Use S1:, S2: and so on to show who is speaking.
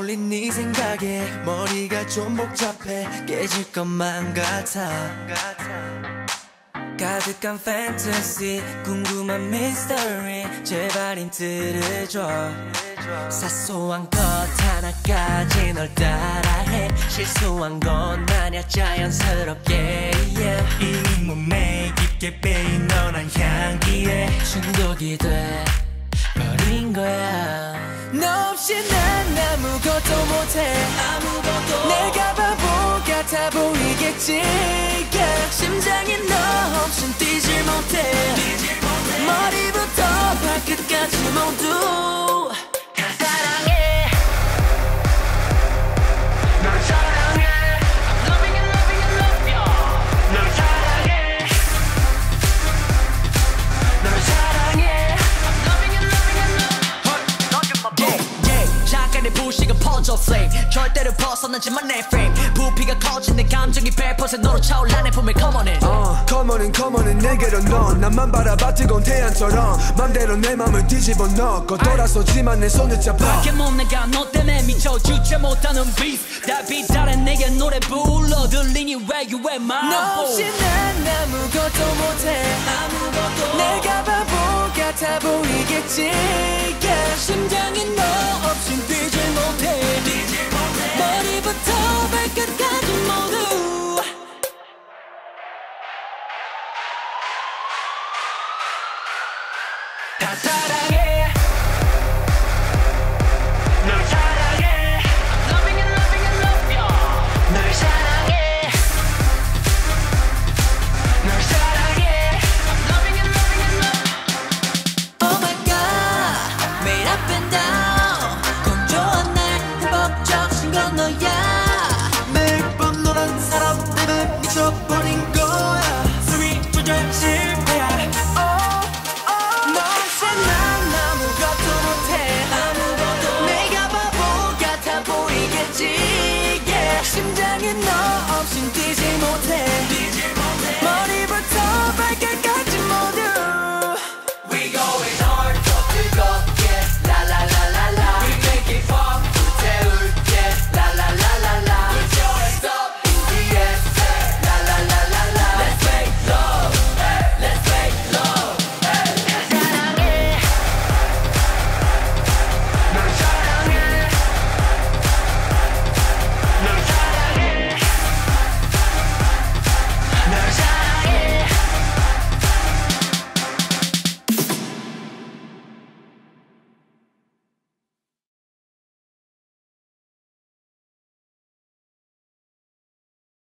S1: 떠올린 네 생각에 머리가 좀 복잡해 깨질 것만 같아 가득한 판타지 궁금한 미스터리 제발 힌트를 줘 사소한 것 하나까지 널 따라해 실수한 건 아냐 자연스럽게
S2: 이미 몸에 깊게 빼인 너란 향기에
S1: 중독이 돼 버린 거야 너 없이 난 아무것도 못해 내가 바보 같아 보이겠지 심장이 너 없인 뛰질 못해 머리부터 발끝까지 모두 다 사랑해 널 사랑해 I'm loving and loving and love you 널 사랑해 널 사랑해 I'm loving and loving and love you 잠깐의 불씨가 퍼져 flame 절대로 벗어나지만 내 frame 부피가 커진 내 감정이 100% 너로 차올라 내 품에 come on in
S3: come on in 내게로 넌 나만 바라봐 뜨거운 태양처럼 맘대로 내 맘을 뒤집어 넣고 돌아서지만 내 손을 잡아
S1: 밖에 못 나가 너 때문에 미쳐 주체 못하는 beef 달빛 아래 내게 노래 불러 들리니 where you at my 너 없이 난 아무것도 못해 내가 바보 같아 보이겠지 심장이 너 없인 뛰질 못해 머리부터 발끝까지 모두 다 사랑해 널 사랑해 I'm loving and loving and love you 널 사랑해 널 사랑해 I'm loving and loving and love Oh my god 매일 up and down 건조한 날 행복적인 건 너야 매일 밤 너란 사람 때문에 미쳐버린 거야 수위 조절 실패야 너 없이 난 아무것도 못해 내가 바보 같아 보이겠지 심장이 너 없인 뛰지 못해